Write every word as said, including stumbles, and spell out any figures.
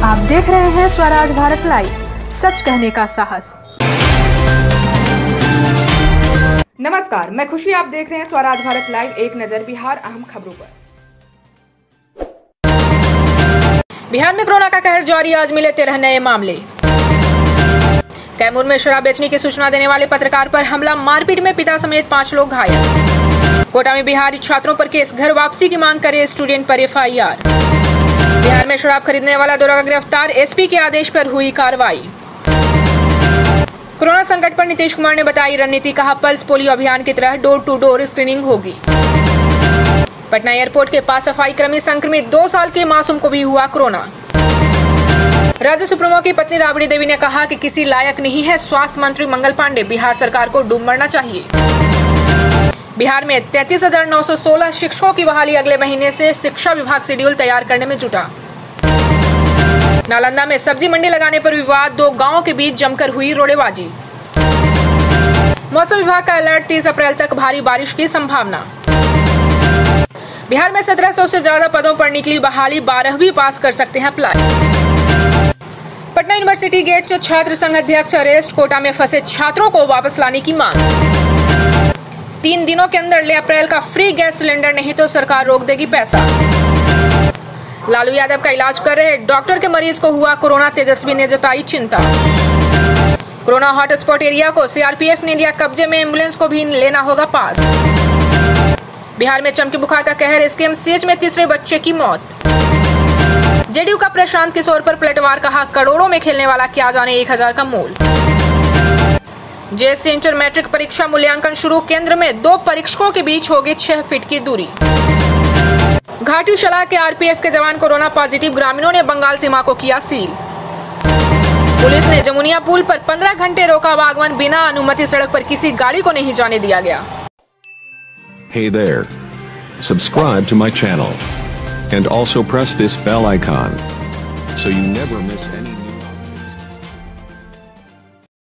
आप देख रहे हैं स्वराज भारत लाइव, सच कहने का साहस। नमस्कार, मैं खुशी, आप देख रहे हैं स्वराज भारत लाइव। एक नजर बिहार अहम खबरों पर। बिहार में कोरोना का कहर जारी, आज मिले तेरह नए मामले। कैमूर में शराब बेचने की सूचना देने वाले पत्रकार पर हमला, मारपीट में पिता समेत पांच लोग घायल। कोटा में बिहारी छात्रों पर केस, घर वापसी की मांग करे स्टूडेंट पर एफ आई आर। बिहार में शराब खरीदने वाला दरोगा गिरफ्तार, एस पी के आदेश पर हुई कार्रवाई। कोरोना संकट पर नीतीश कुमार ने बताई रणनीति, कहा पल्स पोलियो अभियान की तरह डोर टू डोर स्क्रीनिंग होगी। पटना एयरपोर्ट के पास सफाई कर्मी संक्रमित, दो साल के मासूम को भी हुआ कोरोना। राज्य सुप्रीमो की पत्नी राबड़ी देवी ने कहा कि किसी लायक नहीं है स्वास्थ्य मंत्री मंगल पांडे, बिहार सरकार को डूब मरना चाहिए। बिहार में तैंतीस हजार नौ सौ सोलह शिक्षकों की बहाली, अगले महीने से शिक्षा विभाग शेड्यूल तैयार करने में जुटा। नालंदा में सब्जी मंडी लगाने पर विवाद, दो गांवों के बीच जमकर हुई रोड़ेबाजी। मौसम विभाग का अलर्ट, तीस अप्रैल तक भारी बारिश की संभावना। बिहार में सत्रह सौ से ज्यादा पदों पर निकली बहाली, बारहवीं पास कर सकते हैं अप्लाई। पटना यूनिवर्सिटी गेट से छात्र संघ अध्यक्ष अरेस्ट, कोटा में फंसे छात्रों को वापस लाने की मांग। तीन दिनों के अंदर ले अप्रैल का फ्री गैस सिलेंडर, नहीं तो सरकार रोक देगी पैसा। लालू यादव का इलाज कर रहे डॉक्टर के मरीज को हुआ कोरोना, तेजस्वी ने जताई चिंता। कोरोना हॉटस्पॉट एरिया को सी आर पी एफ ने लिया कब्जे में, एम्बुलेंस को भी लेना होगा पास। बिहार में चमकी बुखार का कहर, एस के एम सी एच में तीसरे बच्चे की मौत। जे डी यू का प्रशांत किशोर पर पलटवार, कहा करोड़ों में खेलने वाला क्या जाने एक हजार का मोल। J S C inter matric परीक्षा मूल्यांकन शुरू, केंद्र में दो परीक्षकों के बीच होगी छह फीट की दूरी। घाटी शला के आर पी एफ के जवान कोरोना पॉजिटिव, ग्रामीणों ने बंगाल सीमा को किया सील। पुलिस ने जमुनिया पुल पर पंद्रह घंटे रोका वागवान, बिना अनुमति सड़क पर किसी गाड़ी को नहीं जाने दिया गया। Hey there. Subscribe to my channel and also press this bell icon so you never miss any